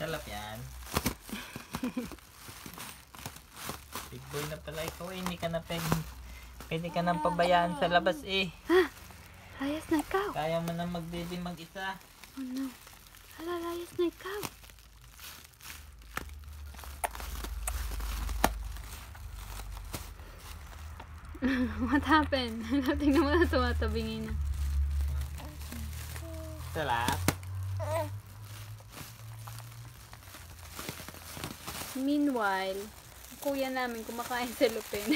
Masarap yan. Big boy na pala ikaw eh. Hindi ka na pwede ka nang pabayaan sa labas eh. Layas na ikaw. Kaya mo na mag-baby mag-isa. Oh no. Hala, layas na ikaw. What happened? Tingnan mo na tumatabingin na. Sarap. Meanwhile, kuya namin kumakain sa lupin.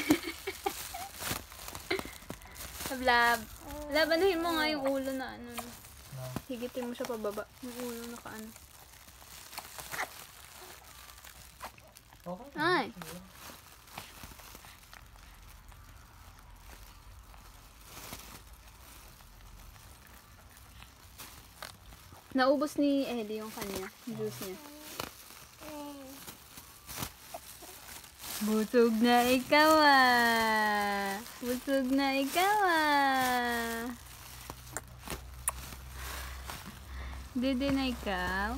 Lab. Labanahin mo nga yung ulo na ano. Higitin mo siya pababa. Yung ulo na kaano. Okay. Ay. Naubos ni Eddie yung kanya. Yung juice niya. Busog na ikaw ah. Busog na ikaw ah. Dede na ikaw.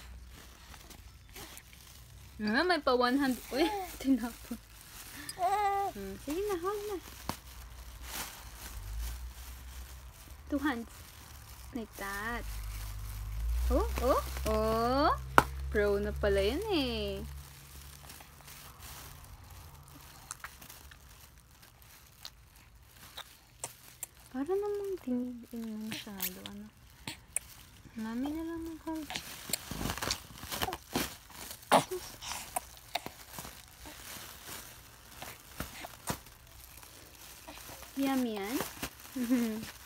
Ah, may pa 100. Uy, tinapon. Sige na, hold na. 2 hands. Like that. Oh, oh, oh. Pro na pala yan eh. Para namang tingin mo masyado, ano. Mami na lang mag-hold. Yummy yan.